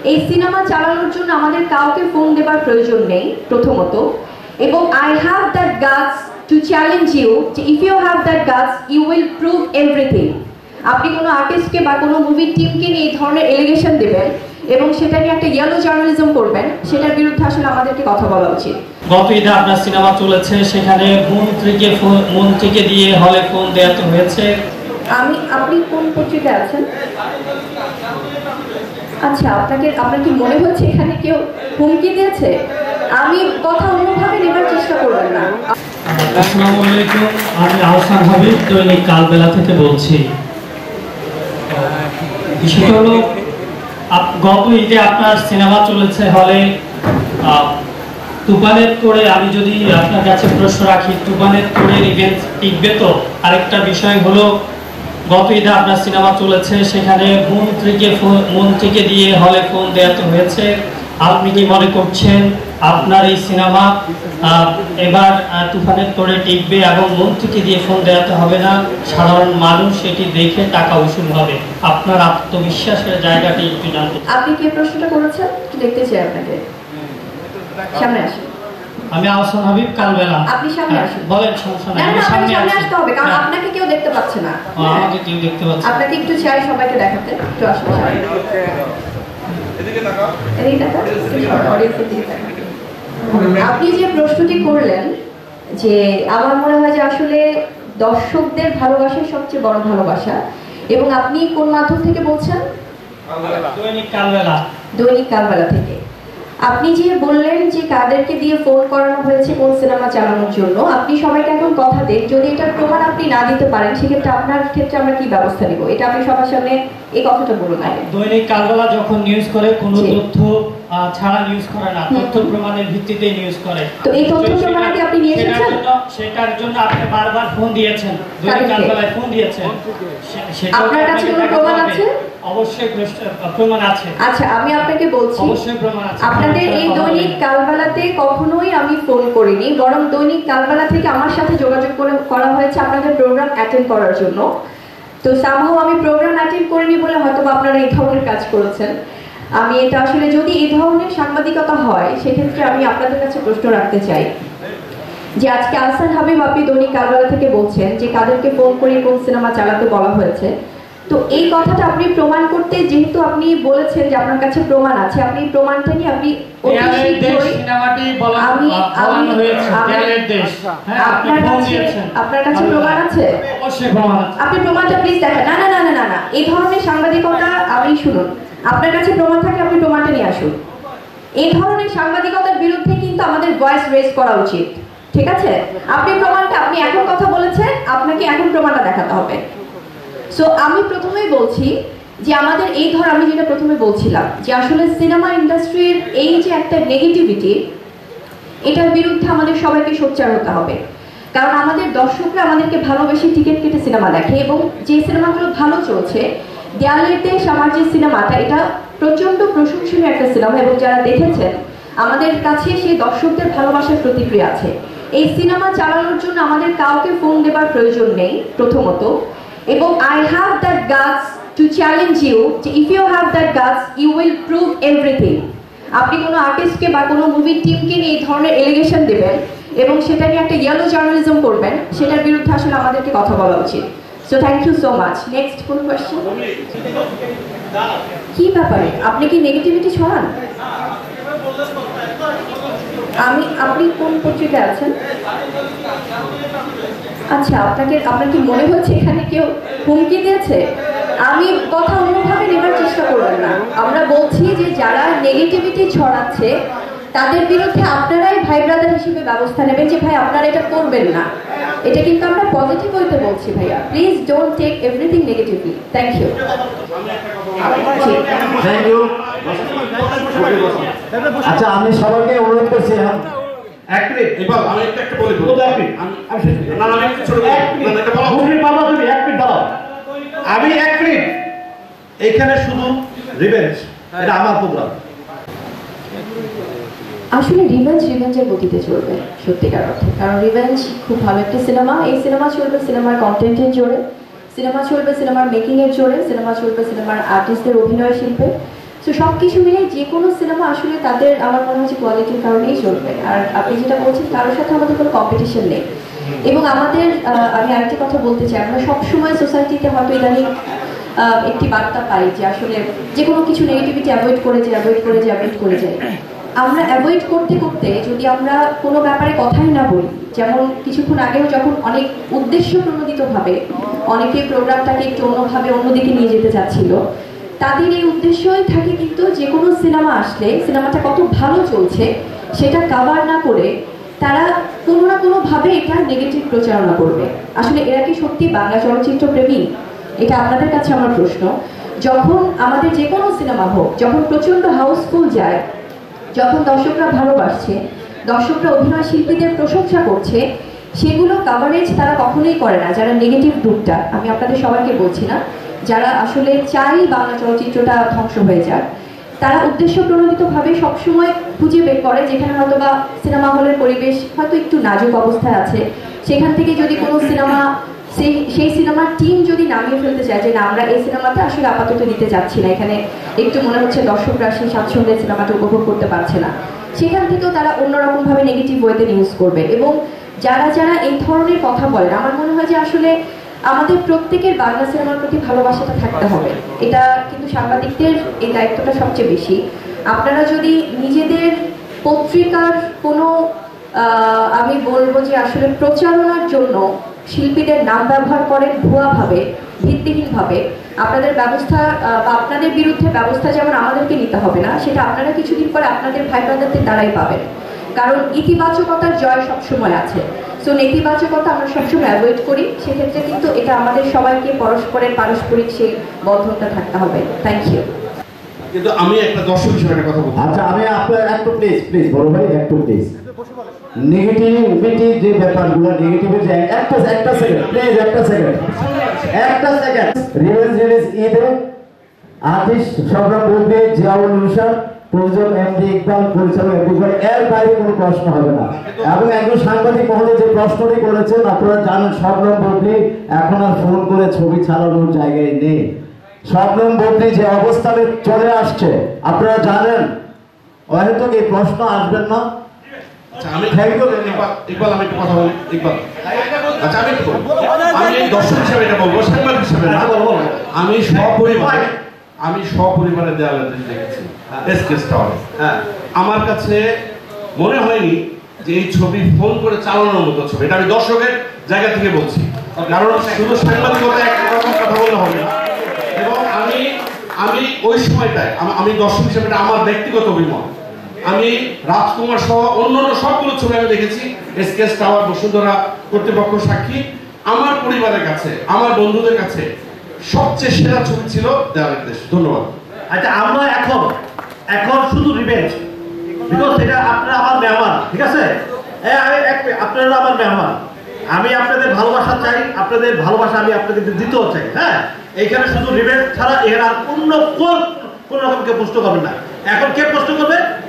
এই সিনেমা চালানোর জন্য আমাদের কাউকে ফোন দেবার প্রয়োজন নেই প্রথমত, এবং I have that guts to challenge you যে if you have that guts you will prove everything. আপনি কোনো আর্টিস্টকে বা কোনো মুভির টিমকে নিয়ে এই ধরনের এলিগেশন দেবেন এবং সেটা নিয়ে একটা ইয়েলো জার্নালিজম করবেন, সেটার বিরুদ্ধে আসলে আমাদেরকে কথা বলা উচিত। গত ঈদে আপনার সিনেমা চলেছে, সেখানে মন্ত্রীকে দিয়ে হলে ফোন দেওয়াতে হয়েছে। আপনি কোন পত্রিকায় আছেন? আচ্ছা, আপনার কি মনে হচ্ছে এখানে কেউ হুমকি দিয়েছে? আমি কথা অন্যভাবে নেবার চেষ্টা করবেন না। আসসালামু আলাইকুম, আমি আহসান হাবিব দৈনিক কালবেলা থেকে বলছি। বিষয়টা হলো গত ঈদে আপনার সিনেমা চলেছে হলে, তুফানের তোড়ে আমি যদি আপনার কাছে প্রশ্ন রাখি, তুফানের তোড়ের ইভেন্ট টিকবে তো? আরেকটা বিষয় হলো গত ঈদে আপনার সিনেমা চলেছে, সেখানে মন্ত্রীকে দিয়ে হলে ফোন দেওয়াতে হয়েছে। আপনি কি মনে করছেন আপনার এই সিনেমা এবার তুফানের তোড়ে টিকবে এবং মন্ত্রীকে দিয়ে ফোন দেওয়াতে হবে না, সাধারণ মানুষ এটি দেখে টাকা উসুল হবে? আপনার আত্মবিশ্বাসের জায়গাটি একটু জানতে। আপনি কি প্রশ্নটা করেছেন? একটু দেখতে চাই আপনাকে। সামনে আসুন। আমি আহসান হাবিব কালবেলা। আপনি সামনে আসুন। বলেন, সমস্যা নেই। আমি সামনে আসতে হবে কারণ আপনাকে কেউ দেখতে পাচ্ছে না। আমাকে কেউ দেখতে পাচ্ছে। আপনাকে একটু চাই সবাইকে দেখাতে। একটু আসুন। এদিকে তাকাও। এদিকে তাকাও। অডিয়েন্সের দিকে তাকাও। আপনি যে প্রশ্নটি করলেন, যে আমার মনে হয় যে আসলে দর্শকদের ভালোবাসাই সবচেয়ে বড় ভালোবাসা, এবং আপনি কোন মাধ্যম থেকে বলছেন? দৈনিক কালবেলা। দৈনিক কালবেলা থেকে। আপনি যে বললেন যে কাদেরকে দিয়ে ফোন করানো হয়েছে কোন সিনেমা চালানোর জন্য, আপনি সবাইকে এখন কথা দেন, যদি এটার প্রমাণ আপনি না দিতে পারেন সেক্ষেত্রে আপনার ক্ষেত্রে আমরা কি ব্যবস্থা নিব, এটা আপনি সবার সামনে এই কথাটা বলুন আগে। দৈনিক কালবেলা যখন নিউজ করে কোনো তথ্য ছাড়া নিউজ করে না, তথ্য প্রমাণের ভিত্তিতে নিউজ করে। তো এই তথ্য প্রমাণ কি আপনি নিয়ে এসেছেন? সেটার জন্য আপনি বারবার ফোন দিয়েছেন, দৈনিক কালবেলায় ফোন দিয়েছেন। আপনার কাছে কোনো প্রমাণ আছে? অবশ্যই প্রমাণ আছে। আচ্ছা, আমি আপনাকে বলছি, অবশ্যই প্রমাণ আছে। আপনাদের এই দৈনিক কালবেলাতে কখনোই আমি ফোন করিনি, বরং দৈনিক কালবেলা থেকে আমার সাথে যোগাযোগ করা হয়েছে আপনাদের প্রোগ্রাম অ্যাটেন্ড করার জন্য। তো সামহাও আমি প্রোগ্রাম অ্যাটেন্ড করিনি বলে হয়তো আপনারা এই ধরনের কাজ করেছেন। আমি এটা আসলে যদি এই ধরনের সাংবাদিকতা হয় সেক্ষেত্রে আমি আপনাদের কাছে প্রশ্ন রাখতে চাই যে আজকে আহসান হাবিব আপনি দৈনিক কালবেলা থেকে বলছেন যে কাদেরকে ফোন করে কোন সিনেমা চালাতে বলা হয়েছে, তো এই কথাটা আপনি প্রমাণ করতে, যেহেতু আপনি বলেছেন যে আপনার কাছে প্রমাণ আছে, আপনি প্রমাণটা নিয়ে আপনি আপনার কাছে প্রমাণ আছে? আপনি প্রমাণটা প্লিজ দেখেন। না না না না না, এই ধরনের সাংবাদিকতা আমি শুনুন, আপনার কাছে প্রমাণ থাকে আপনি প্রমাণটা নিয়ে আসুন। এই ধরনের সাংবাদিকতার বিরুদ্ধে কিন্তু আমাদের ভয়েস রেজ করা উচিত, ঠিক আছে? আপনি প্রমাণটা, আপনি এখন কথা বলেছেন, আপনাকে এখন প্রমাণটা দেখাতে হবে। সো আমি প্রথমেই বলছি যে আমাদের এই আমি যেটা প্রথমে বলছিলাম যে আসলে সিনেমা ইন্ডাস্ট্রির এই যে একটা নেগেটিভিটি, এটার বিরুদ্ধে আমাদের সবাইকে সোচ্চার হতে হবে। কারণ আমাদের দর্শকরা আমাদেরকে ভালোবেসে টিকিট কেটে সিনেমা দেখে, এবং যে সিনেমাগুলো ভালো চলছে, দেয়ালের দেশ আমার যে সিনেমাটা, এটা প্রচন্ড প্রশংসনীয় একটা সিনেমা, এবং যারা দেখেছেন আমাদের কাছে সেই দর্শকদের ভালোবাসার প্রতিক্রিয়া আছে। এই সিনেমা চালানোর জন্য আমাদের কাউকে ফোন দেবার প্রয়োজন নেই প্রথমত, এবং I have that guts to challenge you যে if you have that guts you will prove everything. আপনি কোনো আর্টিস্টকে বা কোনো মুভির টিমকে নিয়ে এই ধরনের এলিগেশন দেবেন এবং সেটা নিয়ে একটা ইয়েলো জার্নালিজম করবেন, সেটার বিরুদ্ধে আসলে আমাদেরকে কথা বলা উচিত। So thank you so much. Next কোন কোয়েশ্চেন? কি ব্যাপারে আপনি কি নেগেটিভিটি ছড়ান? আপনি কোন পত্রিকায় আছেন? আচ্ছা, আপনার কি মনে হচ্ছে এখানে কেউ হুমকি দিয়েছে? আমি কথা অন্যভাবে নেবার চেষ্টা করবেন না। আমরা বলছি যে যারা নেগেটিভিটি ছড়াচ্ছে তাদের বিরুদ্ধে আপনারাই ভাই ব্রাদার হিসেবে ব্যবস্থা নেবেন যে ভাই আপনারা এটা করবেন না। এটা কিন্তু আমরা পজিটিভ হইতে বলছি ভাইয়া। Please don't take everything negatively. Thank you. Thank you. আচ্ছা, আমি সবাইকে অনুরোধ করছি এক মিনিট, এবার আমি একটা বলি। আমি এক মিনিট, এখানে শুধু রিভেঞ্জ, এটা আমার প্রোগ্রাম। আসলে রিভেঞ্জের গতিতে চলবে সত্যিকার অর্থে, কারণ রিভেঞ্জ খুব ভালো একটা সিনেমা। এই সিনেমা চলবে সিনেমার কন্টেন্টের জোরে, সিনেমা চলবে সিনেমার মেকিং এর জোরে, সিনেমা চলবে সিনেমার আর্টিস্টদের অভিনয় শিল্পে। তো সব কিছু মিলে যে কোনো সিনেমা আসলে তাদের আমার মনে হয় যে কোয়ালিটির কারণেই চলবে। আর আপনি যেটা বলছেন কারোর সাথে আমাদের কোনো কম্পিটিশন নেই। এবং আমাদের আমি আরেকটি কথা বলতে চাই, আমরা সবসময় সোসাইটিতে হয়তো ইদানিং একটি বার্তা পাই যে আসলে যে কোনো কিছু নেগেটিভিটি অ্যাভয়েড করে যায়। আমরা অ্যাভয়েড করতে করতে যদি আমরা কোনো ব্যাপারে কথাই না বলি, যেমন কিছুক্ষণ আগেও যখন অনেক উদ্দেশ্য প্রণোদিতভাবে অনেকে প্রোগ্রামটাকে একটু অন্যভাবে অন্যদিকে নিয়ে যেতে চাচ্ছিল, তাদের এই উদ্দেশ্যই থাকে কিন্তু যে কোনো সিনেমা আসলে সিনেমাটা কত ভালো চলছে সেটা কাভার না করে তারা কোনো না কোনোভাবে এটা নেগেটিভ প্রচারণা করবে। আসলে এরা কি সত্যি বাংলা চলচ্চিত্র প্রেমী? এটা আপনাদের কাছে আমার প্রশ্ন। যখন আমাদের যে কোনো সিনেমা হোক, যখন প্রচণ্ড হাউসফুল যায়, যখন দর্শকরা ভালোবাসছে, দর্শকরা অভিনয় শিল্পীদের প্রশংসা করছে, সেগুলো কাভারেজ তারা কখনোই করে না। যারা নেগেটিভ গ্রুপটা, আমি আপনাদের সবাইকে বলছি না, যারা আসলে চাই বাংলা চলচ্চিত্রটা ধ্বংস হয়ে যাক, তারা উদ্দেশ্য প্রণোদিতভাবে সবসময় খুঁজে বের করে যেখানে হয়তো বা সিনেমা হলের পরিবেশ হয়তো একটু নাজুক অবস্থায় আছে, সেখান থেকে যদি কোনো সিনেমা সেই সিনেমার টিম যদি নামিয়ে ফেলতে চায় যে না আমরা এই সিনেমাটা আসলে আপাতত নিতে যাচ্ছি না, এখানে একটু মনে হচ্ছে দর্শকরা সেই স্বাচ্ছন্দ্যে সিনেমাটা উপভোগ করতে পারছে না, সেখান থেকেও তারা অন্যরকমভাবে নেগেটিভ ওয়েতে নিউজ করবে। এবং যারা এই ধরনের কথা বলেন, আমার মনে হয় যে আসলে আমাদের প্রত্যেকের বাংলা সিনেমার প্রতি ভালোবাসাটা থাকতে হবে। এটা কিন্তু সাংবাদিকদের এই দায়িত্বটা সবচেয়ে বেশি। আপনারা যদি নিজেদের পত্রিকার কোনো আমি বলবো যে আসলে প্রচারণার জন্য শিল্পীদের নাম ব্যবহার করেন ভুয়াভাবে, ভিত্তিহীনভাবে, আপনাদের ব্যবস্থা বা আপনাদের বিরুদ্ধে ব্যবস্থা যেমন আমাদেরকে নিতে হবে না, সেটা আপনারা কিছুদিন পরে আপনাদের ভাই ব্রাদারদের দ্বারাই পাবেন। কারণ ইতিবাচকতার জয় সবসময় আছে। সো নেতিবাচকতা আমরা সবসময় অ্যাভয়েড করি, সেক্ষেত্রে কিন্তু এটা আমাদের সবাইকে পরস্পরের পারস্পরিক সেই বন্ধনটা থাকতে হবে। Thank you. কিন্তু আমি একটা দর্শক হিসেবে একটা কথা বলবো। আচ্ছা, আমি আপনার একটু প্লিজ বড় ভাই একটু প্লিজ নেগেটিভিটি যে ব্যাপারগুলো নেগেটিভিটি একটা সেকেন্ড প্লিজ একটা সেকেন্ড রিলিজ ঈদে আর্টিস্ট সবরা বলবে জিয়াউল নিশার প্রযোজক এমডি ইকবাল পরিচালক ইকবাল, এর বাইরে কোনো প্রশ্ন হবে না। এবং একজন সাংবাদিক মহোদয় যে প্রশ্নটি করেছেন আপনারা জানেন, শবনম বুবলি এখন আর ফোন করে ছবি ছাড়ানোর জায়গায় নেই। শবনম বুবলি যে অবস্থানে চলে আসছে আপনারা জানেন, হয়তো এই প্রশ্ন আসবেন না। আচ্ছা, আমি ইকবাল আমি একটু কথা বলি। ইকবাল, আচ্ছা আমি দর্শক হিসেবে এটা বলবো, সাংবাদিক হিসেবে না। আমি সপরিবারে দেয়ালে দেখেছি এসকেএস টাওয়ারে। হ্যাঁ, আমার কাছে মনে হয়নি যে এই ছবি ফোন করে চালানোর মতো ছবি। এটা আমি দর্শকের জায়গা থেকে বলছি, কারণ শুধু সাংবাদিকতা একরকম কথা বললে হবে না। এবং আমি ওই সময়টায় আমি দর্শক হিসেবে এটা আমার ব্যক্তিগত অভিমত, আমি রাজকুমার সহ অন্যান্য সবগুলো ছবি আমি দেখেছি। এসকেএস টাওয়ার, বসুন্ধরা কর্তৃপক্ষ সাক্ষী, আমার পরিবারের কাছে, আমার বন্ধুদের কাছে সবচেয়ে সেরা ছবি ছিল দেওয়ালের দেশ। ধন্যবাদ। আচ্ছা, আমরা এখন শুধু রিভেঞ্জ, বিকজ এটা আপনারা আমার মেহমান, ঠিক আছে? আপনারা আমার মেহমান, আমি আপনাদের ভালোবাসা চাই, আপনাদের ভালোবাসা আমি আপনাদের দিতেও চাই। হ্যাঁ, এইখানে শুধু রিভেঞ্জ ছাড়া এর আর অন্য কোন রকম কেউ প্রশ্ন করবেন না। এখন কে প্রশ্ন করবে?